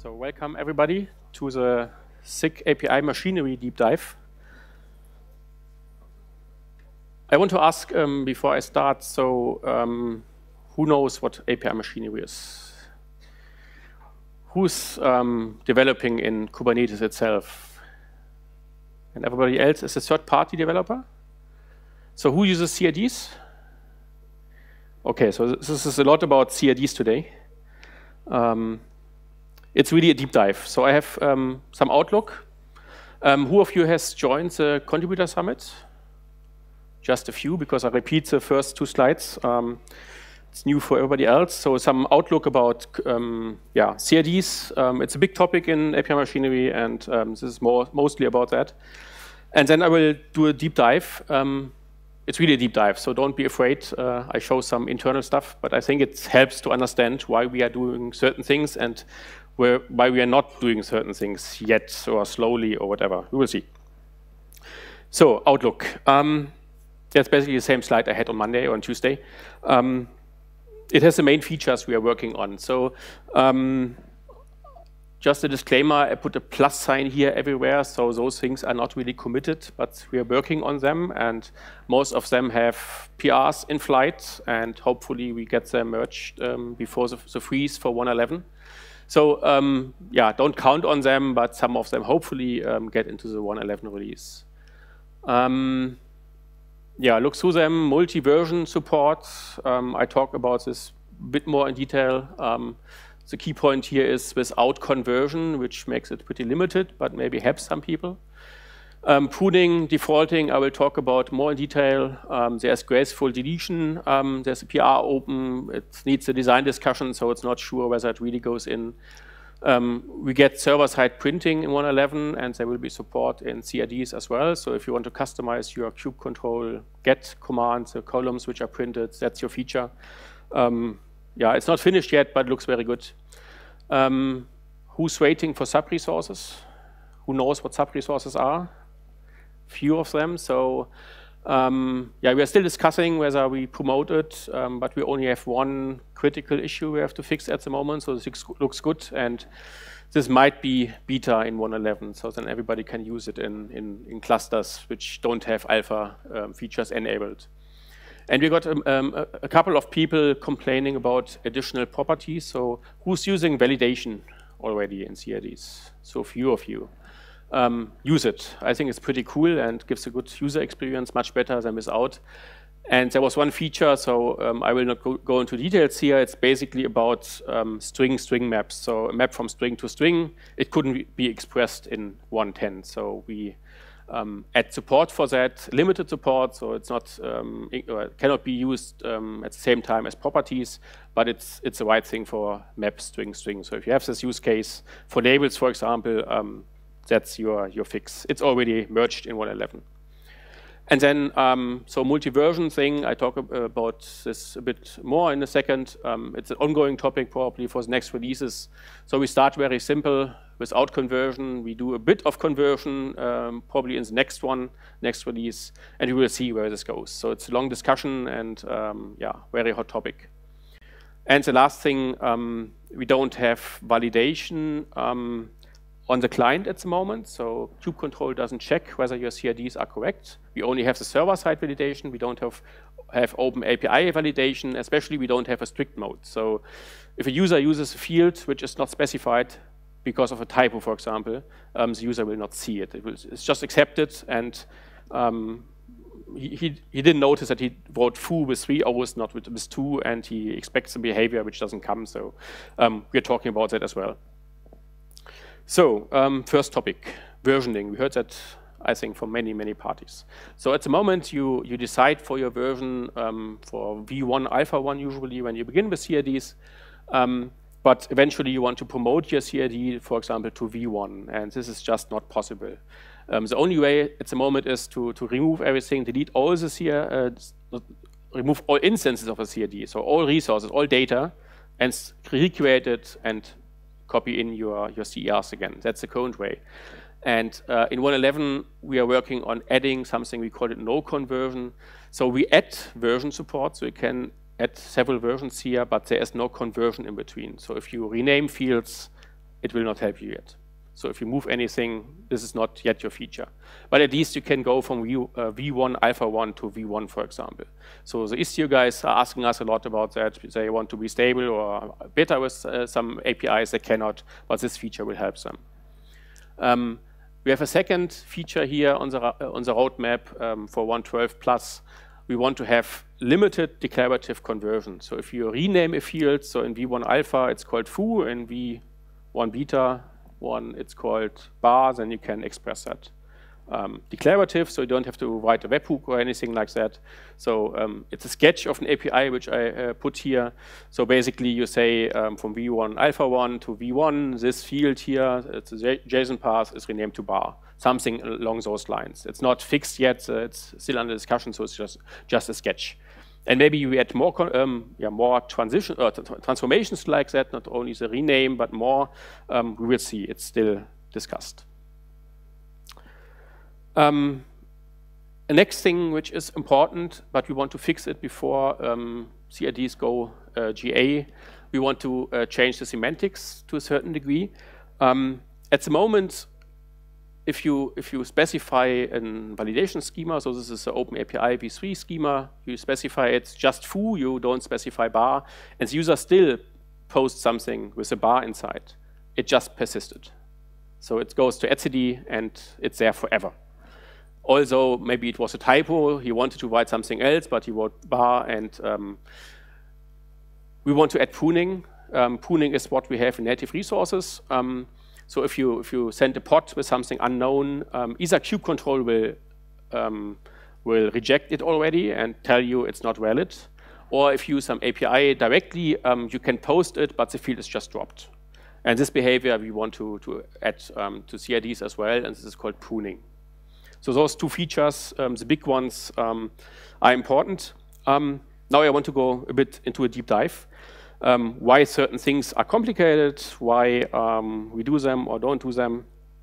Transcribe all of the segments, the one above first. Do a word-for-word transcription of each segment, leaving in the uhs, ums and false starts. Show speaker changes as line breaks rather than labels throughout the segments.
So welcome everybody to the S I G A P I Machinery Deep Dive. I want to ask um, before I start, so um, who knows what A P I Machinery is? Who's um, developing in Kubernetes itself? And everybody else is a third-party developer? So who uses C I Ds? Okay, so this is a lot about C I Ds today. Um, it's really a deep dive. So I have um, some outlook. Um, who of you has joined the Contributor Summit? Just a few, because I repeat the first two slides. Um, it's new for everybody else. So some outlook about um, yeah, C I Ds. Um, it's a big topic in A P I Machinery, and um, this is more mostly about that. And then I will do a deep dive. Um, It's really a deep dive, so don't be afraid. Uh, I show some internal stuff, but I think it helps to understand why we are doing certain things and where, why we are not doing certain things yet, or slowly, or whatever. We will see. So, Outlook. Um, that's basically the same slide I had on Monday or on Tuesday. Um, it has the main features we are working on. So, um, just a disclaimer, I put a plus sign here everywhere, so those things are not really committed, but we are working on them, and most of them have P Rs in flight, and hopefully we get them merged um, before the, the freeze for one eleven. So um, yeah, don't count on them, but some of them hopefully um, get into the one eleven release. Um, yeah, look through them, multi-version support. Um, I talk about this a bit more in detail. Um, The key point here is without conversion, which makes it pretty limited, but maybe helps some people. Um, pruning, defaulting, I will talk about more in detail. Um, there's graceful deletion. Um, there's a P R open. It needs a design discussion, so it's not sure whether it really goes in. Um, we get server-side printing in one eleven, and there will be support in C I Ds as well. So if you want to customize your kube control get commands, the columns which are printed, that's your feature. Um, Yeah, it's not finished yet, but it looks very good. Um, who's waiting for sub-resources? Who knows what sub-resources are? Few of them. So um, yeah, we are still discussing whether we promote it, um, but we only have one critical issue we have to fix at the moment. So this looks good, and this might be beta in one eleven, so then everybody can use it in, in, in clusters which don't have alpha um, features enabled. And we got um, um, a couple of people complaining about additional properties. So who's using validation already in C I Ds? So few of you. Um, use it. I think it's pretty cool and gives a good user experience, much better than without. And there was one feature, so um, I will not go, go into details here. It's basically about um, string-string maps. So a map from string to string. It couldn't be expressed in one ten. So we Um, add support for that, limited support, so it's not um, it cannot be used um, at the same time as properties, but it's it's the right thing for map string string. So if you have this use case for labels, for example, um, that's your your fix. It's already merged in one eleven. And then um, so multi-version thing, I talk about this a bit more in a second. Um, it's an ongoing topic probably for the next releases. So we start very simple without conversion. We do a bit of conversion um, probably in the next one, next release, and we will see where this goes. So it's a long discussion and um, yeah, very hot topic. And the last thing, um, we don't have validation um, on the client at the moment, so kube control doesn't check whether your C I Ds are correct. We only have the server-side validation. We don't have, have open A P I validation, especially we don't have a strict mode. So if a user uses a field which is not specified because of a typo, for example, um, the user will not see it. It will, it's just accepted, and um, he, he, he didn't notice that he wrote foo with three O's, not with, with two, and he expects a behavior which doesn't come. So um, we're talking about that as well. So, um, first topic, versioning. We heard that, I think, from many, many parties. So at the moment, you, you decide for your version um, for V one, Alpha one, usually, when you begin with C I Ds. Um, but eventually, you want to promote your C I D, for example, to V one. And this is just not possible. Um, the only way at the moment is to, to remove everything, delete all the C I D, uh, remove all instances of a C I D, so all resources, all data, and recreate it and copy in your, your C E Rs again. That's the current way. And uh, in one eleven, we are working on adding something, we call it no conversion. So we add version support, so you can add several versions here, but there is no conversion in between. So if you rename fields, it will not help you yet. So if you move anything, this is not yet your feature. But at least you can go from v, uh, v one, alpha one to v one, for example. So the Istio guys are asking us a lot about that. They want to be stable or better with uh, some A P Is. They cannot, but this feature will help them. Um, we have a second feature here on the, uh, on the roadmap um, for one twelve plus. We want to have limited declarative conversion. So if you rename a field, so in v one alpha, it's called foo, in v one beta, one, it's called bar, then you can express that. Um, declarative, so you don't have to write a webhook or anything like that. So um, it's a sketch of an A P I which I uh, put here. So basically you say um, from v one alpha one to v one, this field here, it's a JSON path, is renamed to bar. Something along those lines. It's not fixed yet, uh, it's still under discussion, so it's just, just a sketch. And maybe you add more, um, yeah, more transition, uh, transformations like that, not only the rename, but more. Um, we will see, it's still discussed. Um, the next thing which is important, but we want to fix it before um, C I Ds go uh, G A, we want to uh, change the semantics to a certain degree. Um, at the moment, If you, if you specify a validation schema, so this is an OpenAPI v three schema, you specify it's just foo, you don't specify bar, and the user still posts something with a bar inside. It just persisted. So it goes to etcd and it's there forever. Also, maybe it was a typo, he wanted to write something else, but he wrote bar, and um, we want to add pruning. Um, pruning is what we have in native resources. Um, So if you, if you send a pod with something unknown, um, either kubectl will, um, will reject it already and tell you it's not valid. Or if you use some A P I directly, um, you can post it, but the field is just dropped. And this behavior we want to, to add um, to C I Ds as well, and this is called pruning. So those two features, um, the big ones, um, are important. Um, now I want to go a bit into a deep dive. Um, why certain things are complicated, why um, we do them or don't do them.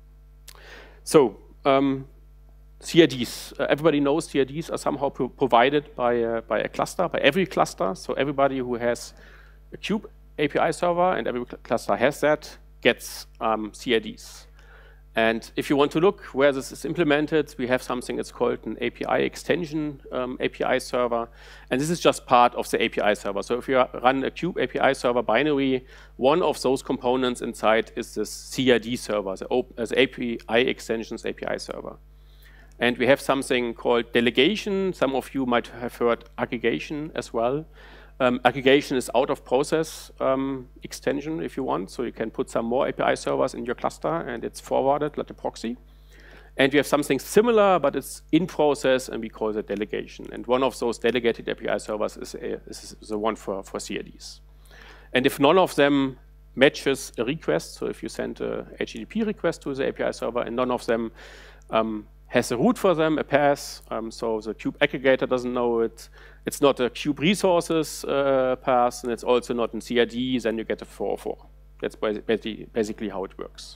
So um, C I Ds, uh, everybody knows C I Ds are somehow pro provided by, uh, by a cluster, by every cluster. So everybody who has a kube A P I server, and every cl cluster has that, gets um, C I Ds. And if you want to look where this is implemented, we have something that's called an A P I extension um, A P I server. And this is just part of the A P I server. So if you run a kube A P I server binary, one of those components inside is this C I D server, the, open, the A P I extensions A P I server. And we have something called delegation. Some of you might have heard aggregation as well. Um, aggregation is out of process um, extension if you want, so you can put some more A P I servers in your cluster and it's forwarded like a proxy. And we have something similar, but it's in process, and we call it delegation. And one of those delegated A P I servers is, a, is the one for, for C I Ds. And if none of them matches a request, so if you send a H T T P request to the A P I server and none of them um, has a root for them, a path, um, so the kube aggregator doesn't know it, it's not a kube resources uh, path, and it's also not in C I D, then you get a four oh four. That's basically, basically how it works.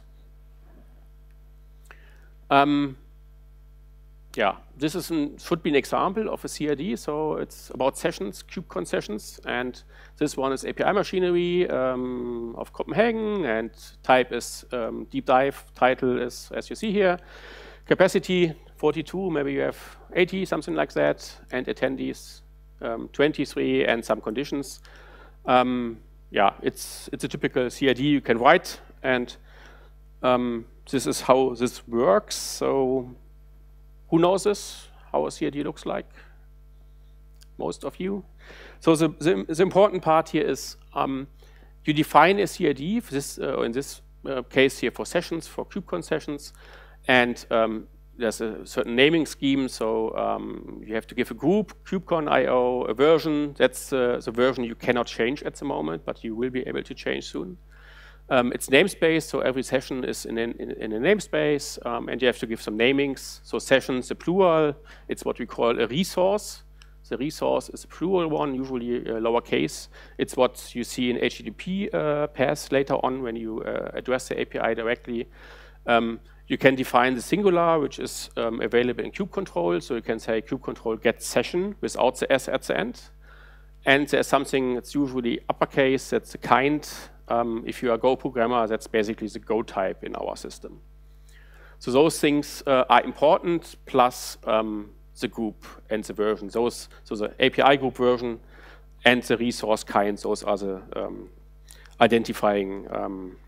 Um, yeah, this is an, should be an example of a C I D, so it's about sessions, KubeCon sessions, and this one is A P I machinery um, of Copenhagen, and type is um, deep dive, title is, as you see here, capacity forty-two, maybe you have eighty, something like that, and attendees um, twenty-three, and some conditions. Um, yeah, it's, it's a typical C I D you can write, and um, this is how this works. So who knows this, how a C I D looks like? Most of you. So the, the, the important part here is um, you define a C I D, this, uh, in this uh, case here for sessions, for KubeCon sessions, and um, there's a certain naming scheme, so um, you have to give a group, KubeCon I O, a version. That's uh, the version you cannot change at the moment, but you will be able to change soon. Um, it's namespace, so every session is in, in, in a namespace, um, and you have to give some namings. So sessions, the plural, it's what we call a resource. The resource is a plural one, usually uh, lowercase. It's what you see in H T T P uh, paths later on when you uh, address the A P I directly. Um, You can define the singular, which is um, available in kubectl. So you can say kubectl get session without the S at the end. And there's something that's usually uppercase, that's the kind Um, if you are a Go programmer, that's basically the Go type in our system. So those things uh, are important, plus um, the group and the version. Those, so the A P I group version and the resource kind, those are the um, identifying. Um,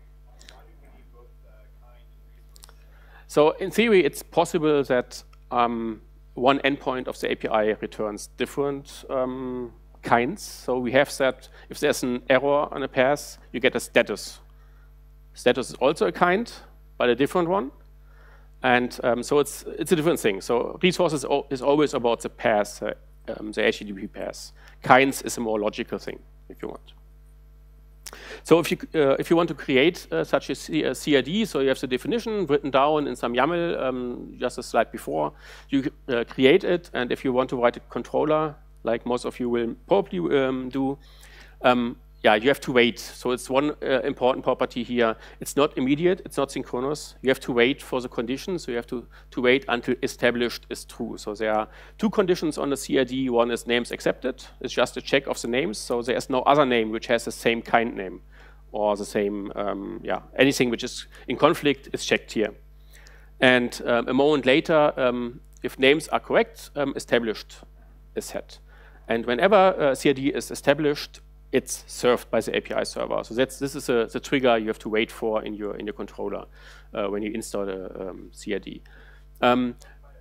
so in theory, it's possible that um, one endpoint of the A P I returns different um, kinds. So we have that if there's an error on a path, you get a status. Status is also a kind, but a different one. And um, so it's it's a different thing. So resources is always about the path, uh, um, the H T T P path. Kinds is a more logical thing, if you want. So if you uh, if you want to create uh, such a, C a C I D, so you have the definition written down in some YAML, um, just a slide before, you uh, create it, and if you want to write a controller, like most of you will probably um, do, um, yeah, you have to wait. So it's one uh, important property here. It's not immediate, it's not synchronous. You have to wait for the condition, so you have to, to wait until established is true. So there are two conditions on the C I D. One is names accepted. It's just a check of the names. So there is no other name which has the same kind name or the same, um, yeah, anything which is in conflict is checked here. And um, a moment later, um, if names are correct, um, established is set. And whenever uh, C I D is established, it's served by the A P I server. So that's this is a, the trigger you have to wait for in your in your controller uh, when you install a um, C I D. Um,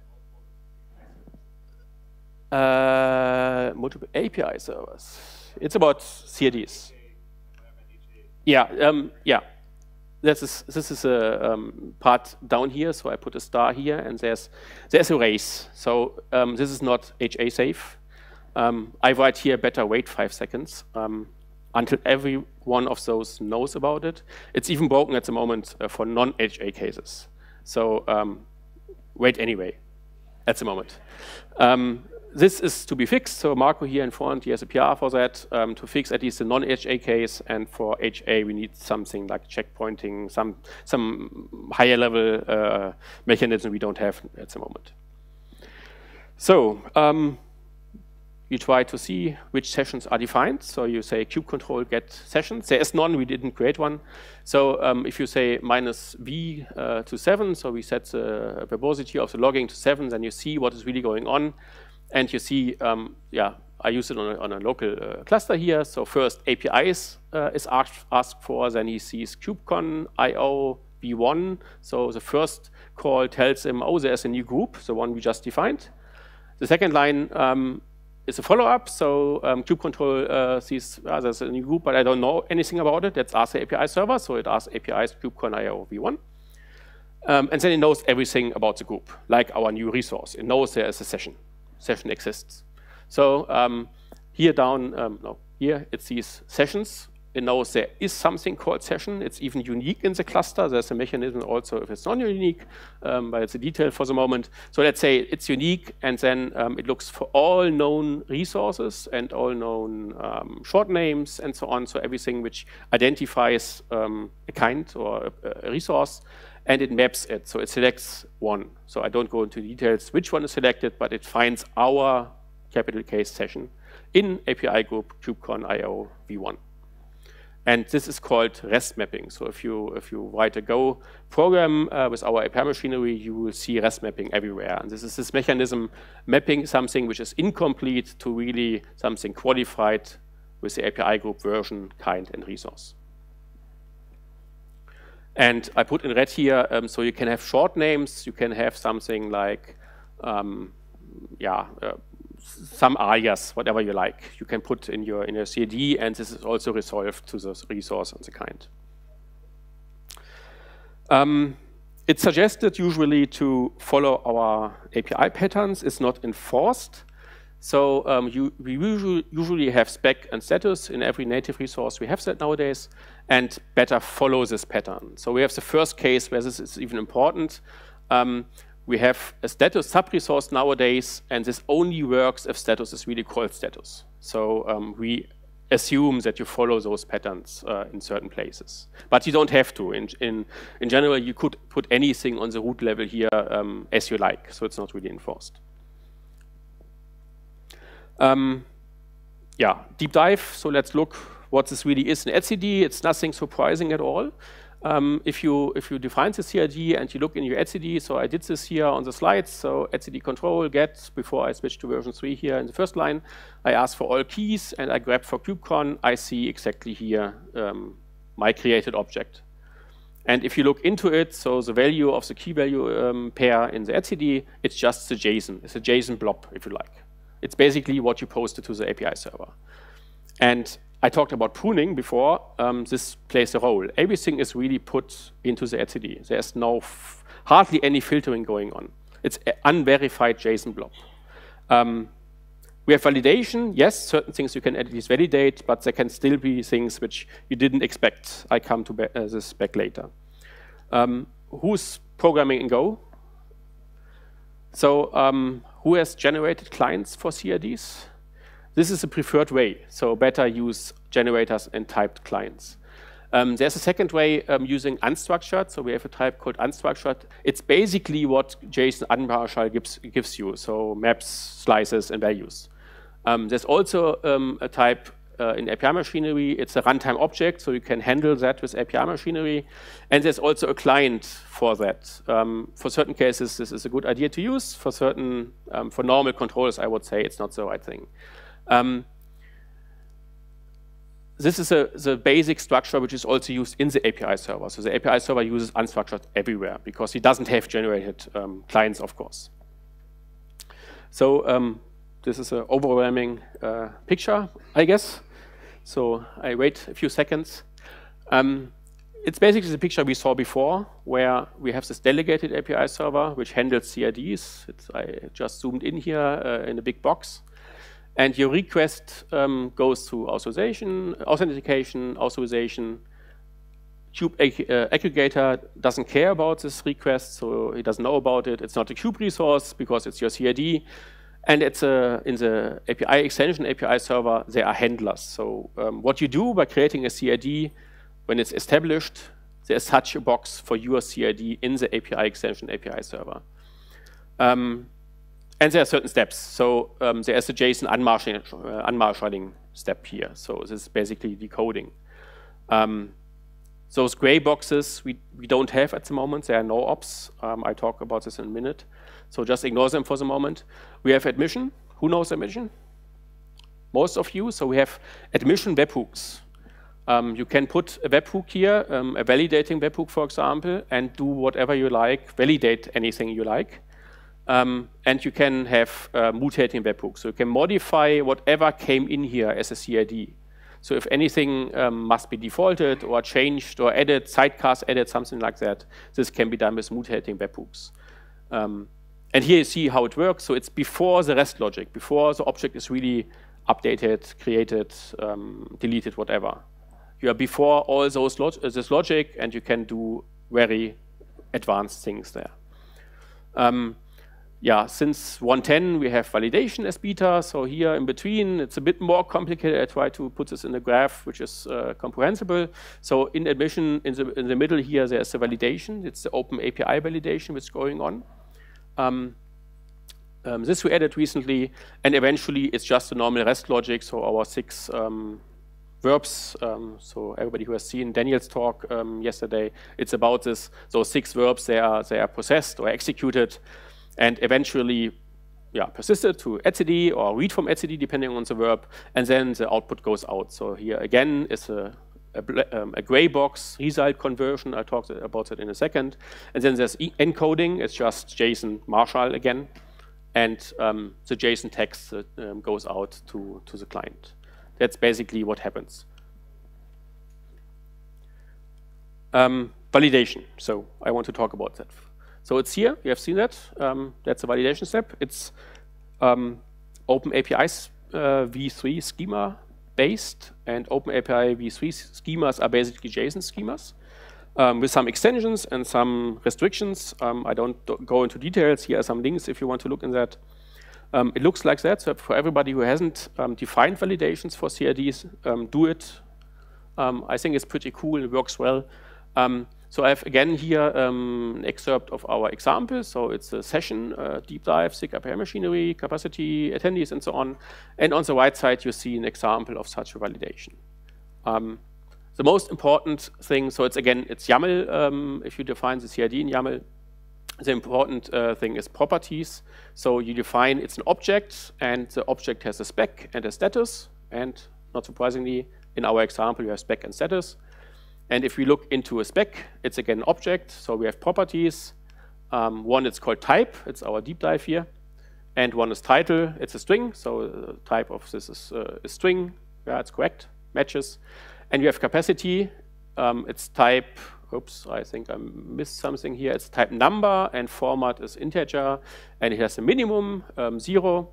uh, multiple A P I servers. It's about C I Ds. Yeah, um, yeah. This is this is a um, part down here. So I put a star here, and there's there's a race. So um, this is not H A safe. Um, I write here better wait five seconds um, until every one of those knows about it. It's even broken at the moment uh, for non-H A cases. So um, wait anyway at the moment. Um, this is to be fixed. So Marco here in front, he has a P R for that um, to fix at least the non-H A case. And for H A, we need something like checkpointing, some, some higher level uh, mechanism we don't have at the moment. So, um, you try to see which sessions are defined. So you say kube control get sessions. There is none, we didn't create one. So um, if you say minus v uh, to seven, so we set the verbosity of the logging to seven, then you see what is really going on. And you see, um, yeah, I use it on a, on a local uh, cluster here. So first A P Is uh, is asked, asked for, then he sees kubecon I O v one. So the first call tells him, oh, there's a new group, the one we just defined. The second line, um, is a follow-up, so um, kube control uh, sees uh, there's a new group, but I don't know anything about it. That's ask the A P I server, so it asks A P Is kubecon I O v one. Um, and then it knows everything about the group, like our new resource. It knows there is a session. Session exists. So um, here down, um, no, here it sees sessions. It knows there is something called session. It's even unique in the cluster. There's a mechanism also if it's non-unique, um, but it's a detail for the moment. So let's say it's unique, and then um, it looks for all known resources and all known um, short names and so on. So everything which identifies um, a kind or a, a resource, and it maps it. So it selects one. So I don't go into details which one is selected, but it finds our capital case session in A P I group kubecon I O v one. And this is called REST mapping. So if you if you write a Go program uh, with our A P I machinery, you will see REST mapping everywhere. And this is this mechanism mapping something which is incomplete to really something qualified with the A P I group version, kind, and resource. And I put in red here, um, so you can have short names. You can have something like, um, yeah. Uh, some alias, whatever you like, you can put in your in your C I D, and this is also resolved to the resource and the kind. Um, it's suggested usually to follow our A P I patterns. It's not enforced. So um, you, we usually, usually have spec and status in every native resource. We have that nowadays, and better follow this pattern. So we have the first case where this is even important. Um, We have a status sub-resource nowadays, and this only works if status is really called status. So um, we assume that you follow those patterns uh, in certain places. But you don't have to. In, in, in general, you could put anything on the root level here um, as you like, so it's not really enforced. Um, yeah, deep dive. So let's look what this really is in etcd. It's nothing surprising at all. Um, if you if you define the C I D and you look in your etcd, so I did this here on the slides. So etcd control get before I switch to version three here in the first line. I ask for all keys and I grab for KubeCon. I see exactly here um, my created object. And if you look into it, so the value of the key value um, pair in the etcd, it's just the JSON. It's a JSON blob, if you like. It's basically what you posted to the A P I server. And I talked about pruning before. Um, this plays a role. Everything is really put into the etcd. There's no f hardly any filtering going on. It's an unverified JSON blob. Um, we have validation. Yes, certain things you can at least validate, but there can still be things which you didn't expect. I come to uh, this back later. Um, who's programming in Go? So um, who has generated clients for C I Ds? This is a preferred way, so better use generators and typed clients. Um, there's a second way um, using unstructured, so we have a type called unstructured. It's basically what JSON unmarshal gives, gives you, so maps, slices, and values. Um, there's also um, a type uh, in A P I machinery. It's a runtime object, so you can handle that with A P I machinery. And there's also a client for that. Um, for certain cases, this is a good idea to use. For certain, um, for normal controllers, I would say it's not the right thing. Um, this is a, the basic structure which is also used in the A P I server. So the A P I server uses unstructured everywhere because it doesn't have generated um, clients, of course. So um, this is an overwhelming uh, picture, I guess. So I wait a few seconds. Um, it's basically the picture we saw before, where we have this delegated A P I server which handles C I Ds. It's, I just zoomed in here uh, in a big box. And your request um, goes through authorization, authentication, authorization. Kube ag uh, aggregator doesn't care about this request, so he doesn't know about it. It's not a Kube resource because it's your C I D. And it's a, in the A P I extension A P I server, there are handlers. So um, what you do by creating a C I D, when it's established, there's such a box for your C I D in the A P I extension A P I server. Um, And there are certain steps. So um, there is a JSON unmarshalling, uh, unmarshalling step here. So this is basically decoding. Um, those gray boxes we, we don't have at the moment. There are no ops. Um, I talk about this in a minute. So just ignore them for the moment. We have admission. Who knows admission? Most of you. So we have admission webhooks. Um, you can put a webhook here, um, a validating webhook, for example, and do whatever you like, validate anything you like. Um, and you can have uh, mutating webhooks. So you can modify whatever came in here as a C I D. So if anything um, must be defaulted or changed or added, sidecars added, something like that, this can be done with mutating webhooks. Um, and here you see how it works. So it's before the REST logic, before the object is really updated, created, um, deleted, whatever. You are before all those log this logic, and you can do very advanced things there. Um, Yeah, since one ten, we have validation as beta. So here in between, it's a bit more complicated. I try to put this in a graph which is uh, comprehensible. So in admission, in the, in the middle here, there's the validation. It's the open A P I validation which is going on. Um, um, this we added recently. And eventually, it's just a normal REST logic. So our six um, verbs. Um, so everybody who has seen Daniel's talk um, yesterday, it's about this. Those six verbs, they are, they are processed or executed. And eventually, yeah, persisted to etcd or read from etcd, depending on the verb, and then the output goes out. So here again is a, a, um, a gray box result conversion. I'll talk about that in a second. And then there's e encoding. It's just JSON Marshall again, and um, the JSON text uh, um, goes out to to the client. That's basically what happens. Um, validation. So I want to talk about that. So it's here, you have seen that. Um, that's a validation step. It's um, OpenAPI uh, v three schema based, and OpenAPI v three schemas are basically JSON schemas um, with some extensions and some restrictions. Um, I don't go into details. Here are some links if you want to look in that. Um, it looks like that. So for everybody who hasn't um, defined validations for C I Ds, um, do it. Um, I think it's pretty cool. It works well. Um, So I have again here um, an excerpt of our example. So it's a session, uh, deep dive, SIG A P I machinery, capacity, attendees, and so on. And on the right side, you see an example of such a validation. Um, the most important thing, so it's again, it's YAML, um, if you define the C I D in YAML, the important uh, thing is properties. So you define it's an object, and the object has a spec and a status, and not surprisingly, in our example, you have spec and status. And if we look into a spec, it's again an object, so we have properties. Um, one is called type, it's our deep dive here. And one is title, it's a string, so the type of this is uh, a string, yeah, it's correct, matches. And you have capacity, um, it's type, oops, I think I missed something here, it's type number, and format is integer, and it has a minimum, um, zero.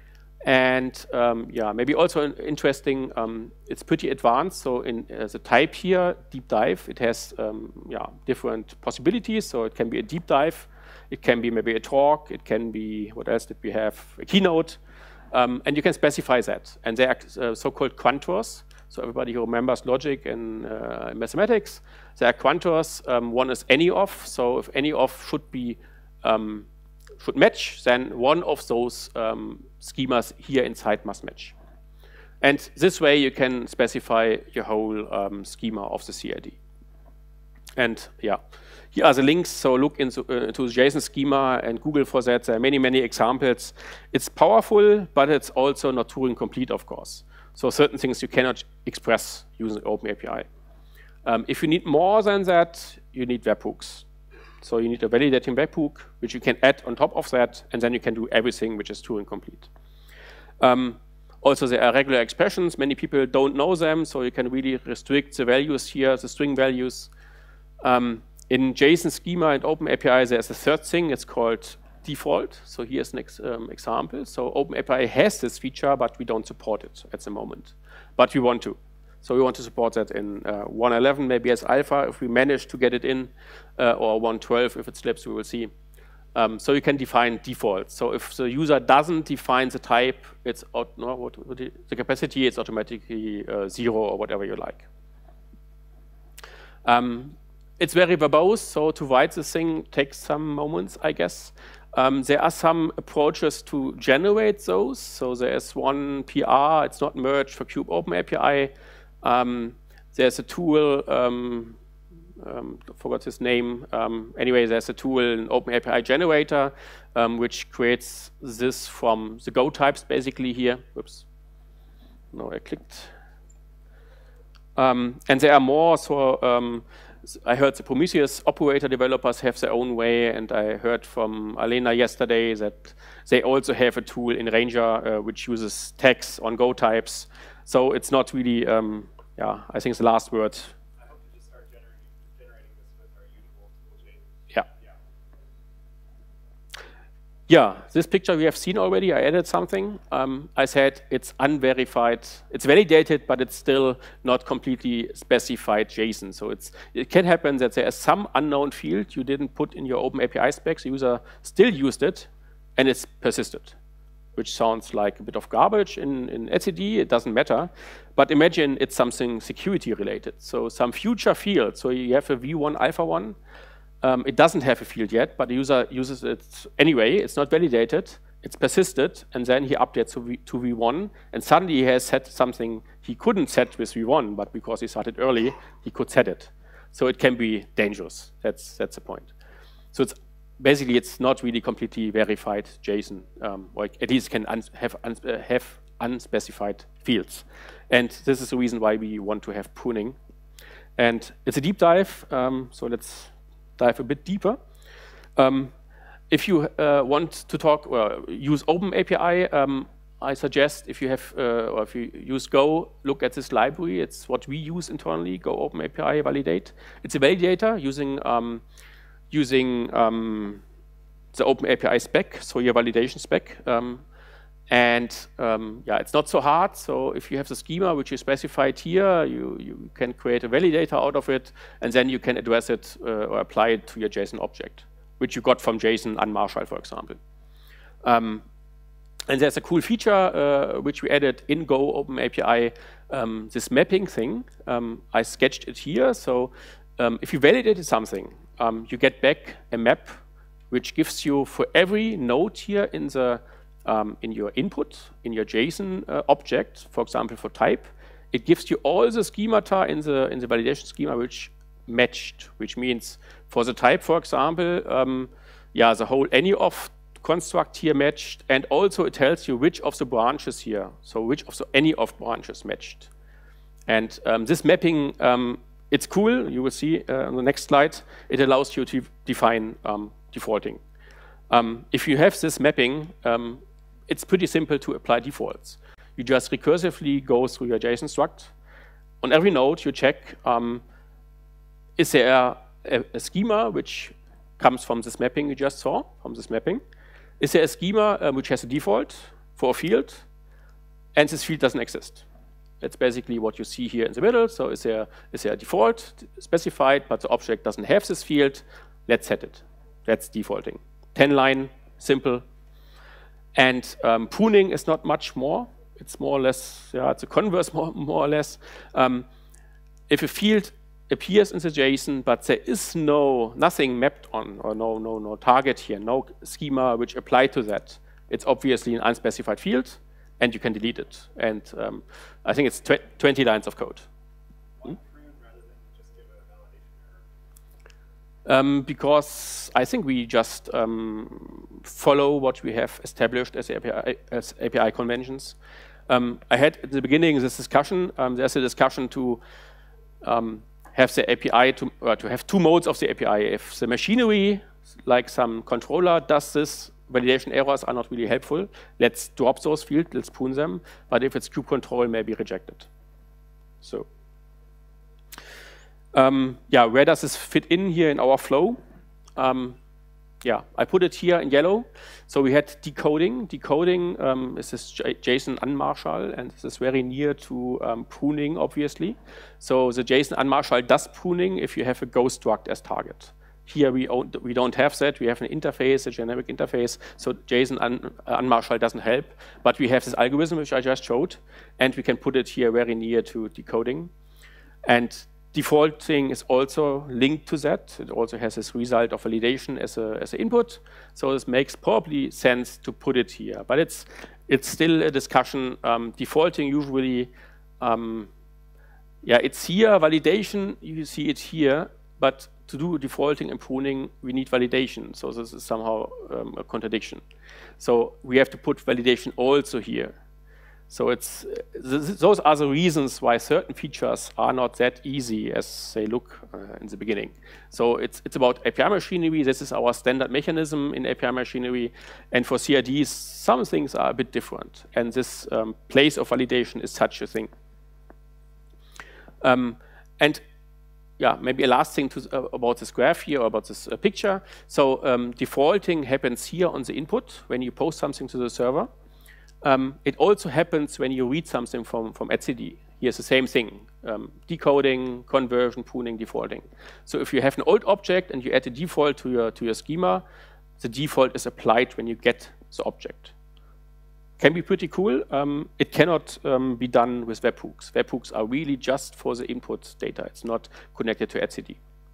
And um, yeah, maybe also interesting, um, it's pretty advanced, so in uh, the type here, deep dive, it has um, yeah, different possibilities, so it can be a deep dive, it can be maybe a talk, it can be, what else did we have, a keynote, um, and you can specify that. And they are uh, so-called quantors, so everybody who remembers logic and uh, mathematics, there are quantors, um, one is any of, so if any of should be, um, should match, then one of those um, schemas here inside must match. And this way you can specify your whole um, schema of the C I D. And yeah, here are the links, so look into, uh, into the JSON schema and Google for that. There are many, many examples. It's powerful, but it's also not Turing complete, of course. So certain things you cannot express using OpenAPI. Um, if you need more than that, you need webhooks. So you need a validating webhook, which you can add on top of that, and then you can do everything which is Turing complete. Um, also, there are regular expressions. Many people don't know them, so you can really restrict the values here, the string values. Um, in JSON schema and OpenAPI, there's a third thing. It's called default. So here's an ex um, example. So OpenAPI has this feature, but we don't support it at the moment. But we want to. So we want to support that in uh, one eleven, maybe as alpha, if we manage to get it in, uh, or one twelve, if it slips, we will see. Um, so you can define defaults. So if the user doesn't define the type, it's no, what, what, the capacity, it's automatically uh, zero or whatever you like. Um, it's very verbose, so to write this thing takes some moments, I guess. Um, there are some approaches to generate those. So there is one P R, it's not merged for Cube OpenAPI. Um, there's a tool, um, um, I forgot his name. Um, anyway, there's a tool, an OpenAPI generator, um, which creates this from the Go types basically here. Whoops. No, I clicked. Um, and there are more, so um, I heard the Prometheus operator developers have their own way, and I heard from Alena yesterday that they also have a tool in Ranger uh, which uses tags on Go types. So it's not really, um, yeah, I think it's the last word.
I hope to just start generating, generating this with our usable toolchain.
Yeah. Yeah, this picture we have seen already. I added something. Um, I said it's unverified. It's validated, but it's still not completely specified JSON. So it's, it can happen that there is some unknown field you didn't put in your OpenAPI specs. The user still used it, and it's persisted, which sounds like a bit of garbage in, in etcd. It doesn't matter. But imagine it's something security related. So some future field. So you have a V one alpha one. Um, it doesn't have a field yet, but the user uses it anyway. It's not validated. It's persisted, and then he updates to, v to V one, and suddenly he has set something he couldn't set with V one, but because he started early, he could set it. So it can be dangerous. That's that's the point. So it's basically it's not really completely verified JSON, um, or at least can un have un uh, have unspecified fields, and this is the reason why we want to have pruning. And it's a deep dive. Um, so let's dive a bit deeper. Um, if you uh, want to talk or use OpenAPI, um, I suggest if you have uh, or if you use Go, look at this library. It's what we use internally, Go OpenAPI Validate. It's a validator using um, using um, the OpenAPI spec, so your validation spec. Um, and um, yeah, it's not so hard. So if you have the schema which is specified here, you, you can create a validator out of it, and then you can address it uh, or apply it to your JSON object, which you got from JSON unmarshal, for example. Um, and there's a cool feature uh, which we added in Go OpenAPI, um, this mapping thing. Um, I sketched it here. So um, if you validated something, um, you get back a map which gives you for every node here in the Um, in your input, in your JSON uh, object, for example, for type, it gives you all the schemata in the in the validation schema which matched, which means for the type, for example, um, yeah, the whole any of construct here matched, and also it tells you which of the branches here, so which of the any of branches matched. And um, this mapping, um, it's cool. You will see uh, on the next slide. It allows you to define um, defaulting. Um, if you have this mapping, um, it's pretty simple to apply defaults. You just recursively go through your JSON struct. On every node, you check, um, is there a, a, a schema which comes from this mapping you just saw, from this mapping? Is there a schema um, which has a default for a field, and this field doesn't exist? That's basically what you see here in the middle. So is there, is there a default specified, but the object doesn't have this field? Let's set it. That's defaulting. ten line, simple. And um, pruning is not much more. It's more or less, yeah, it's a converse more, more or less. Um, if a field appears in the JSON, but there is no nothing mapped on, or no no no target here, no schema which apply to that, it's obviously an unspecified field, and you can delete it. And um, I think it's tw twenty lines of code.
Why prune rather than just give a validation error?
Um, because I think we just um, follow what we have established as A P I, as A P I conventions. Um, I had at the beginning this discussion. Um, there's a discussion to um, have the A P I to, or to have two modes of the A P I. If the machinery, like some controller, does this, validation errors are not really helpful. Let's drop those fields, let's prune them. But if it's kubectl, maybe reject it. So, um, yeah, where does this fit in here in our flow? Um, yeah, I put it here in yellow. So we had decoding. Decoding um, is this JSON unmarshal, and this is very near to um, pruning, obviously. So the JSON unmarshal does pruning if you have a Go struct as target. Here we, we don't have that. We have an interface, a generic interface. So JSON un unmarshal doesn't help. But we have this algorithm which I just showed, and we can put it here very near to decoding. And defaulting is also linked to that. It also has this result of validation as a as an input. So this makes probably sense to put it here. But it's it's still a discussion. Um, defaulting usually, um, yeah, it's here. Validation, you see it here. But to do defaulting and pruning, we need validation. So this is somehow um, a contradiction. So we have to put validation also here. So it's, those are the reasons why certain features are not that easy as they look uh, in the beginning. So it's, it's about A P I machinery. This is our standard mechanism in A P I machinery. And for C I Ds, some things are a bit different. And this um, place of validation is such a thing. Um, and yeah, maybe a last thing to, uh, about this graph here, or about this uh, picture. So um, defaulting happens here on the input when you post something to the server. Um, it also happens when you read something from, from etcd. Here's the same thing, um, decoding, conversion, pruning, defaulting. So if you have an old object and you add a default to your, to your schema, the default is applied when you get the object. Can be pretty cool. Um, it cannot um, be done with webhooks. Webhooks are really just for the input data. It's not connected to etcd.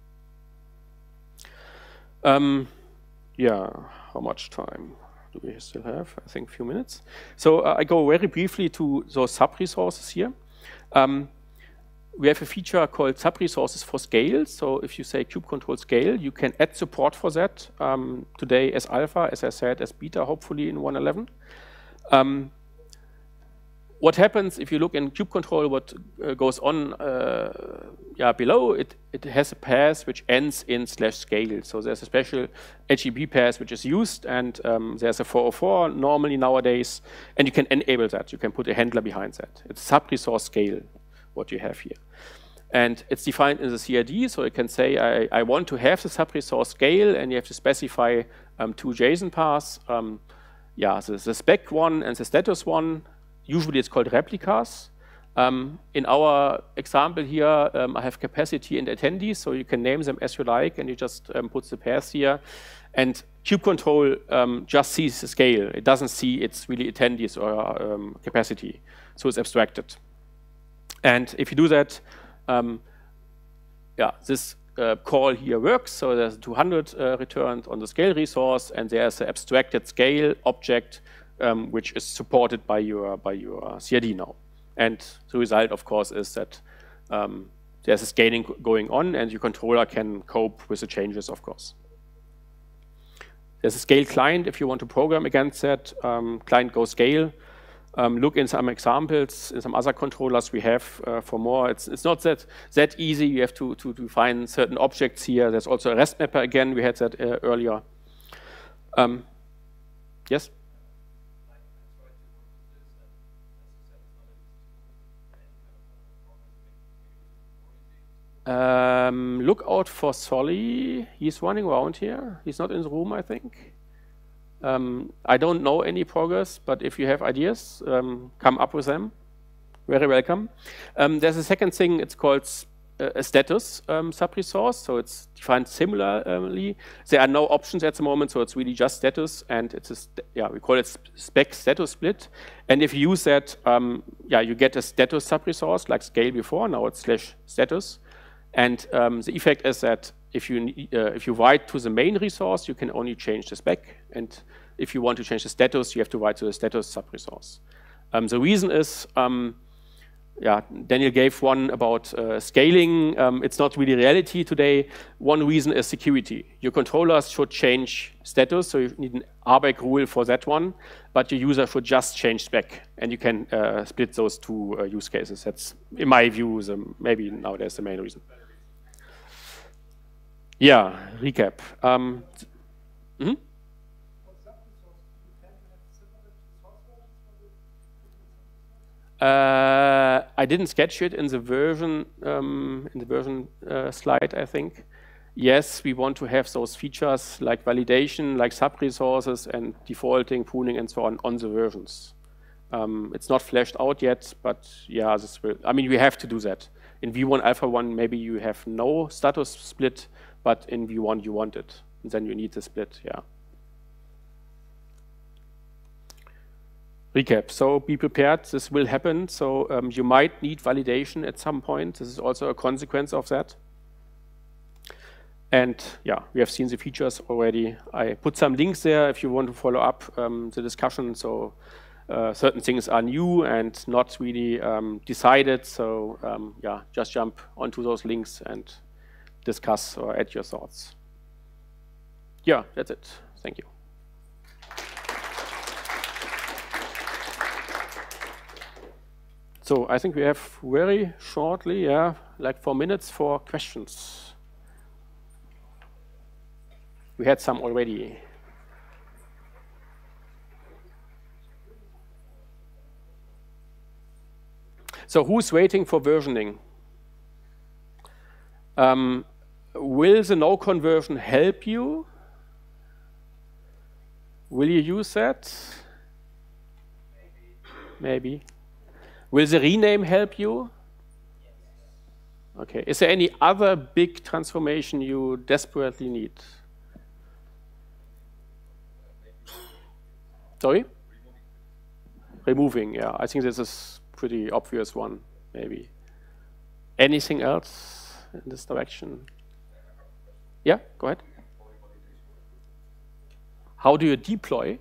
Um, yeah, how much time do we still have? I think a few minutes. So uh, I go very briefly to those sub-resources here. Um, we have a feature called sub-resources for scale. So if you say kubectl scale, you can add support for that um, today as alpha, as I said, as beta, hopefully in one eleven. Um, what happens if you look in kubectl, what uh, goes on uh, yeah, below, it, it has a path which ends in slash scale. So there's a special H E B path which is used, and um, there's a four oh four normally nowadays, and you can enable that. You can put a handler behind that. It's sub-resource scale, what you have here. And it's defined in the C I D, so you can say, I, I want to have the sub-resource scale, and you have to specify um, two JSON paths. Um, Yeah, the, the spec one and the status one, usually it's called replicas. Um, in our example here, um, I have capacity and attendees, so you can name them as you like, and you just um, put the path here. And kubectl um, just sees the scale. It doesn't see it's really attendees or um, capacity, so it's abstracted. And if you do that, um, yeah, this Uh, call here works. So there's two hundred uh, returned on the scale resource, and there's an abstracted scale object um, which is supported by your by your C I D now. And the result, of course, is that um, there's a scaling going on, and your controller can cope with the changes, of course. There's a scale client if you want to program against that. Um, client go scale. Um, look in some examples, in some other controllers we have uh, for more. It's, it's not that, that easy. You have to, to, to define certain objects here. There's also a REST mapper again. We had that uh, earlier. Um, yes? Um, look out for Solly. He's running around here. He's not in the room, I think. Um, I don't know any progress, but if you have ideas, um, come up with them. Very welcome. Um, there's a second thing. It's called uh, a status um, sub-resource. So it's defined similarly. There are no options at the moment, so it's really just status, and it's a yeah we call it spec status split. And if you use that, um, yeah, you get a status sub-resource like scale before. Now it's slash status. And um, the effect is that if you uh, if you write to the main resource, you can only change the spec. And if you want to change the status, you have to write to the status sub-resource. Um, the reason is, um, yeah, Daniel gave one about uh, scaling. Um, it's not really reality today. One reason is security. Your controllers should change status, so you need an R B A C rule for that one. But your user should just change spec, and you can uh, split those two uh, use cases. That's, in my view, the, maybe nowadays the main reason. Yeah, recap. Um, mm-hmm. uh, I didn't sketch it in the version um, in the version uh, slide, I think. Yes, we want to have those features like validation, like sub-resources and defaulting, pruning, and so on on the versions. Um, it's not fleshed out yet, but yeah, this will, I mean, we have to do that. In V one Alpha one, maybe you have no status split, but in V one you want it, and then you need the split, yeah. Recap, so be prepared, this will happen. So um, you might need validation at some point. This is also a consequence of that. And yeah, we have seen the features already. I put some links there if you want to follow up um, the discussion. So uh, certain things are new and not really um, decided. So um, yeah, just jump onto those links and discuss or add your thoughts. Yeah, that's it. Thank you. So I think we have very shortly, yeah, like four minutes for questions. We had some already. So who's waiting for versioning? Um, will the no conversion help you? Will you use that? Maybe. Maybe. Will the rename help you? Okay. Is there any other big transformation you desperately need? Sorry? Removing, yeah. I think this is a pretty obvious one, maybe. Anything else in this direction? Yeah, go ahead. How do you deploy?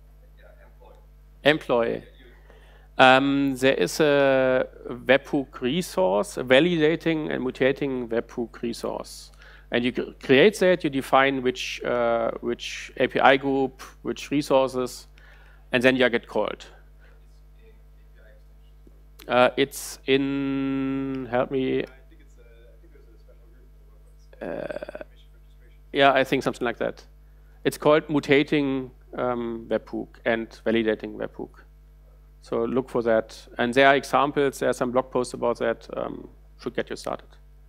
Employ. Um, there is a webhook resource, a validating and mutating webhook resource. And you create that, you define which, uh, which A P I group, which resources, and then you get called. Uh, it's in, help me. I think it's a, I think there's a special group. Uh, yeah, I think something like that. It's called mutating um, webhook and validating webhook. So look for that. And there are examples, there are some blog posts about that, um, should get you started.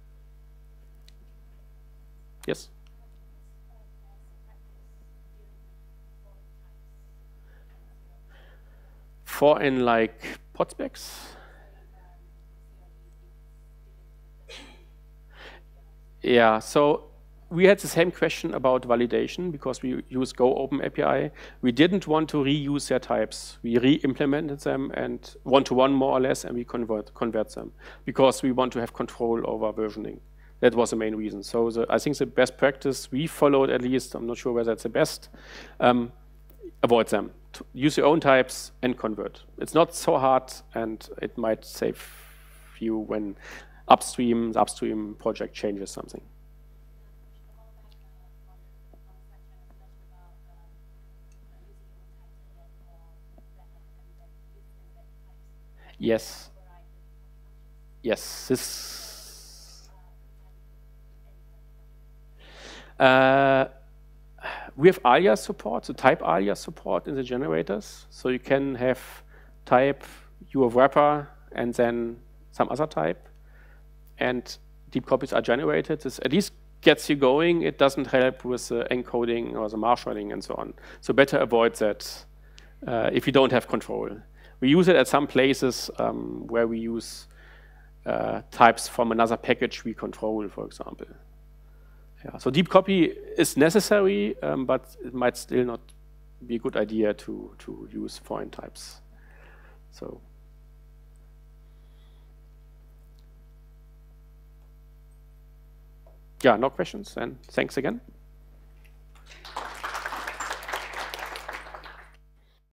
Yes? For in like pod specs? Yeah, so we had the same question about validation because we use Go Open A P I. We didn't want to reuse their types. We re-implemented them and one-to-one more or less, and we convert, convert them because we want to have control over versioning. That was the main reason. So the, I think the best practice we followed, at least, I'm not sure whether that's the best, um, avoid them. to use your own types and convert. It's not so hard, and it might save you when upstream, the upstream project changes something. Yes. Yes, this. Uh, we have alias support, so type alias support in the generators. So you can have type your wrapper and then some other type. And deep copies are generated. This at least gets you going. It doesn't help with the encoding or the marshalling and so on. So better avoid that uh, if you don't have control. We use it at some places um, where we use uh, types from another package we control, for example. Yeah, so deep copy is necessary, um, but it might still not be a good idea to, to use foreign types. So. Yeah, no questions, and thanks again.